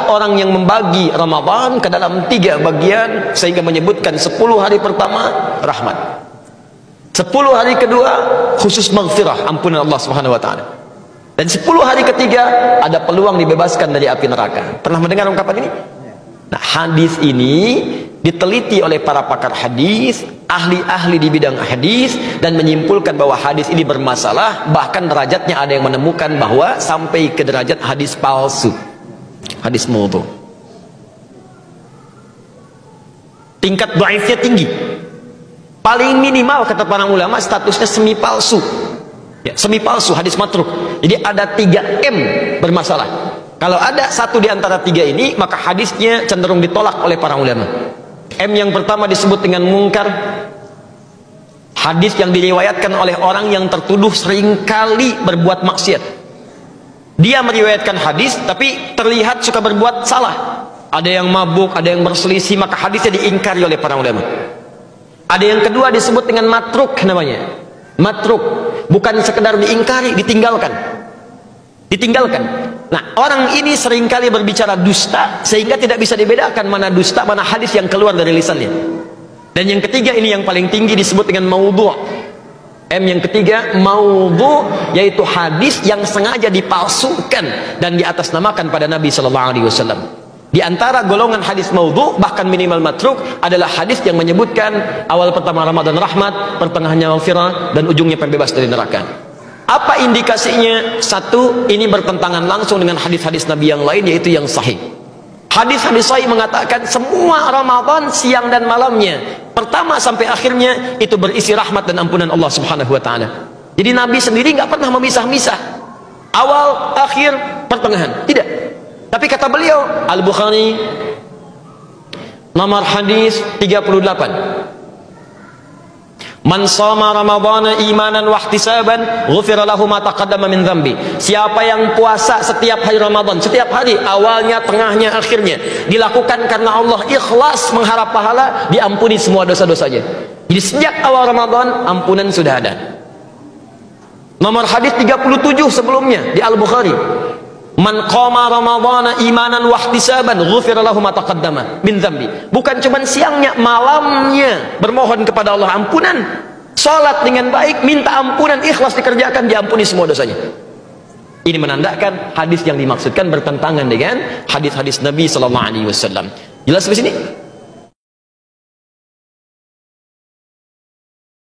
orang yang membagi Ramadan ke dalam 3 bagian, sehingga menyebutkan 10 hari pertama rahmat, 10 hari kedua khusus maghfirah, ampunan Allah Subhanahu wa taala, dan 10 hari ketiga ada peluang dibebaskan dari api neraka. Pernah mendengar ungkapan ini? Nah, hadis ini diteliti oleh para pakar hadis, ahli-ahli di bidang hadis, dan menyimpulkan bahwa hadis ini bermasalah. Bahkan derajatnya ada yang menemukan bahwa sampai ke derajat hadis palsu, hadis maudhu. Tingkat dhaifnya tinggi. Paling minimal kata para ulama statusnya semi palsu. Ya, semi palsu, hadis matruk. Jadi ada 3M bermasalah. Kalau ada satu di antara 3 ini, maka hadisnya cenderung ditolak oleh para ulama. M yang pertama disebut dengan mungkar. Hadis yang diriwayatkan oleh orang yang tertuduh seringkali berbuat maksiat. Dia meriwayatkan hadis tapi terlihat suka berbuat salah. Ada yang mabuk, ada yang berselisih, maka hadisnya diingkari oleh para ulama. Ada yang kedua disebut dengan matruk namanya. Matruk, bukan sekedar diingkari, ditinggalkan. Nah, orang ini seringkali berbicara dusta sehingga tidak bisa dibedakan mana dusta, mana hadis yang keluar dari lisannya. Dan yang ketiga ini yang paling tinggi disebut dengan maudhu'. M yang ketiga maudhu', yaitu hadis yang sengaja dipalsukan dan diatasnamakan pada Nabi sallallahu alaihi wasallam. Di antara golongan hadis maudhu', bahkan minimal matruk, adalah hadis yang menyebutkan awal pertama Ramadan rahmat, pertengahannya maghfirah, dan ujungnya pembebas dari neraka. Apa indikasinya? Satu, ini bertentangan langsung dengan hadis-hadis Nabi yang lain, yaitu yang sahih. Hadis-hadis sahih mengatakan semua Ramadan siang dan malamnya, pertama sampai akhirnya, itu berisi rahmat dan ampunan Allah Subhanahu wa taala. Jadi Nabi sendiri nggak pernah memisah-misah awal, akhir, pertengahan, tidak. Tapi kata beliau, Al-Bukhari nomor hadis 38, man shoma ramadhana imanan wa ihtisaban ghufira lahu ma taqaddama min dzambi. Siapa yang puasa setiap hari Ramadan, setiap hari, awalnya, tengahnya, akhirnya, dilakukan karena Allah, ikhlas mengharap pahala, diampuni semua dosa-dosanya. Jadi sejak awal Ramadan ampunan sudah ada. Nomor hadis 37 sebelumnya di Al-Bukhari, man qama ramadhana imanan wa ihtisaban ghufira lahu ma taqaddama min dzambi. Bukan cuma siangnya, malamnya bermohon kepada Allah ampunan, salat dengan baik, minta ampunan, ikhlas dikerjakan, diampuni semua dosanya. Ini menandakan hadis yang dimaksudkan bertentangan dengan hadis-hadis Nabi sallallahu alaihi wasallam. Jelas di sini?